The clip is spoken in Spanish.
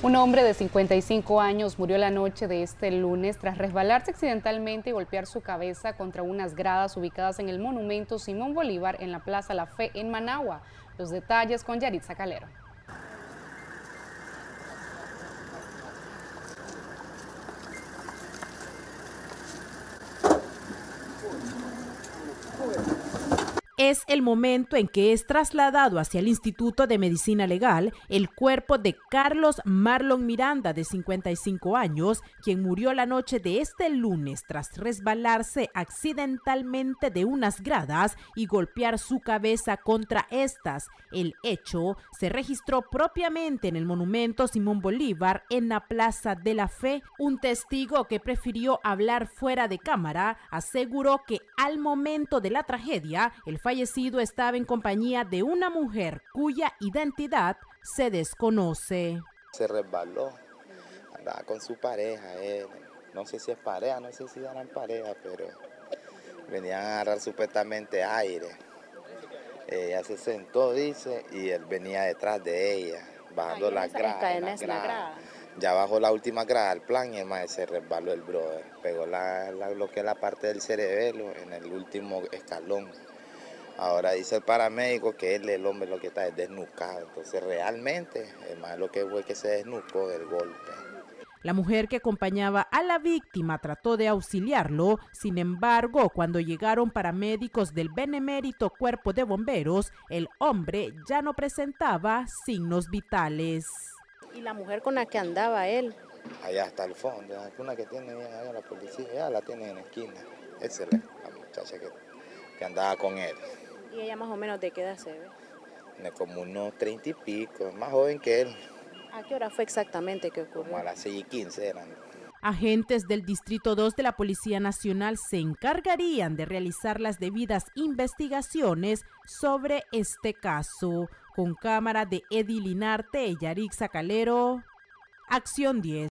Un hombre de 55 años murió la noche de este lunes tras resbalarse accidentalmente y golpear su cabeza contra unas gradas ubicadas en el monumento Simón Bolívar en la Plaza La Fe en Managua. Los detalles con Yaritza Calero. Es el momento en que es trasladado hacia el Instituto de Medicina Legal el cuerpo de Carlos Marlon Miranda, de 55 años, quien murió la noche de este lunes tras resbalarse accidentalmente de unas gradas y golpear su cabeza contra estas. El hecho se registró propiamente en el monumento Simón Bolívar en la Plaza de la Fe. Un testigo que prefirió hablar fuera de cámara aseguró que al momento de la tragedia, el fallecido estaba en compañía de una mujer cuya identidad se desconoce. Se resbaló, andaba con su pareja, él. No sé si es pareja, no sé si eran pareja, pero venían a agarrar supuestamente aire. Ella se sentó, dice, y él venía detrás de ella, bajando las gradas. Ya bajó la última grada al plan y además se resbaló el brother. Pegó lo que es la parte del cerebelo en el último escalón. Ahora dice el paramédico que el hombre lo que está es desnucado. Entonces realmente, además lo que fue que se desnucó del golpe. La mujer que acompañaba a la víctima trató de auxiliarlo, sin embargo, cuando llegaron paramédicos del benemérito Cuerpo de Bomberos, el hombre ya no presentaba signos vitales. ¿Y la mujer con la que andaba él? Allá hasta el fondo, una que tiene allá la policía, ya la tiene en la esquina. Esa es la muchacha que andaba con él. ¿Y ella más o menos de qué edad se ve? Como unos 30 y pico, más joven que él. ¿A qué hora fue exactamente que ocurrió? Como a las 6:15 eran. Agentes del Distrito 2 de la Policía Nacional se encargarían de realizar las debidas investigaciones sobre este caso. Con cámara de Eddie Linarte y Yaritza Calero, Acción 10.